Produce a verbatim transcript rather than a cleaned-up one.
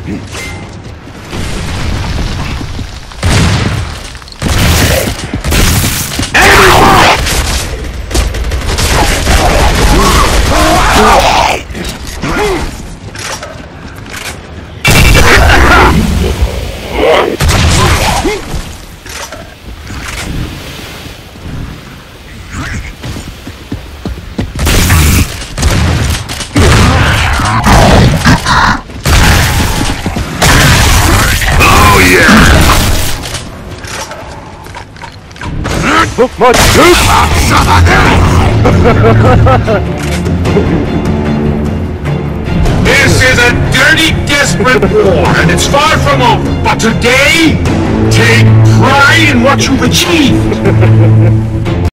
Much soup! This is a dirty, desperate war, and it's far from over. But today, take pride in what you've achieved.